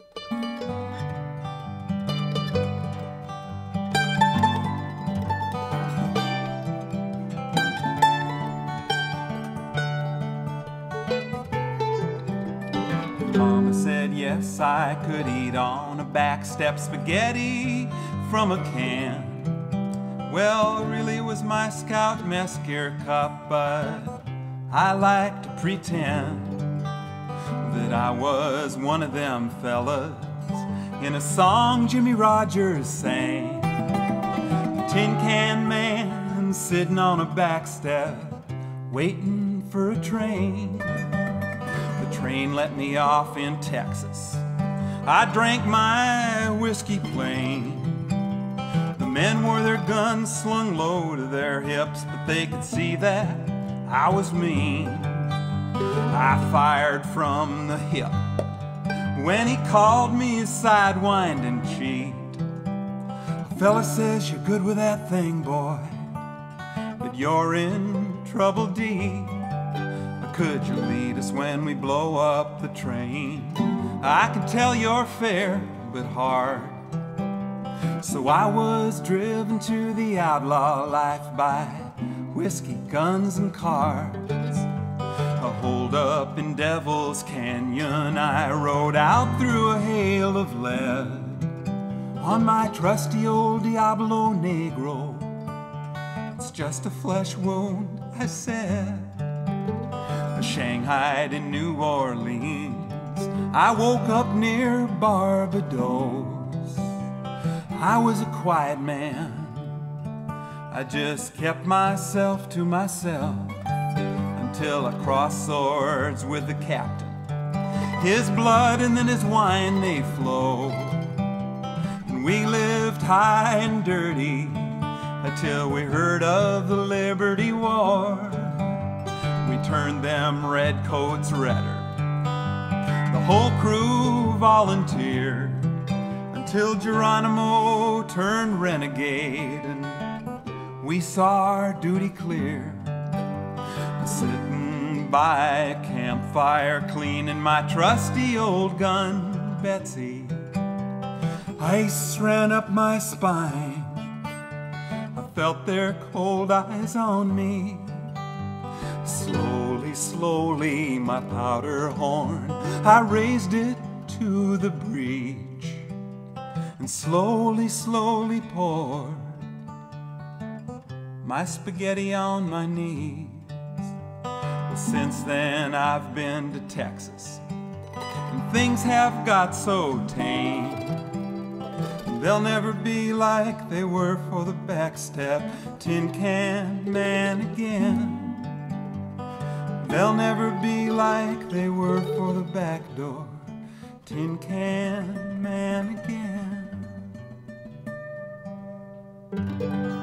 Mama said yes, I could eat on a back step spaghetti from a can. Well, really it was my Scout mess gear cup, but I like to pretend that I was one of them fellas in a song Jimmy Rogers sang. A tin can man sitting on a back step waiting for a train. The train let me off in Texas. I drank my whiskey plain. The men wore their guns slung low to their hips, but they could see that I was mean. I fired from the hip when he called me a sidewinding cheat. A fella says, you're good with that thing, boy, but you're in trouble deep. Could you lead us when we blow up the train? I can tell you're fair but hard. So I was driven to the outlaw life by whiskey, guns, and cards. A hold up in Devil's Canyon, I rode out through a hail of lead on my trusty old Diablo Negro. It's just a flesh wound, I said. Shanghaied in New Orleans, I woke up near Barbados. I was a quiet man, I just kept myself to myself until I crossed swords with the captain. His blood and then his wine, they flowed, and we lived high and dirty until we heard of the Liberty War. We turned them redcoats redder. The whole crew volunteered until Geronimo turned renegade and we saw our duty clear. Sitting by a campfire cleaning my trusty old gun, Betsy. Ice ran up my spine. I felt their cold eyes on me. Slowly, slowly, my powder horn, I raised it to the breach and slowly, slowly poured my spaghetti on my knees. Well, since then I've been to Texas and things have got so tame. They'll never be like they were for the backstep tin can man again. They'll never be like they were for the back door tin can man again.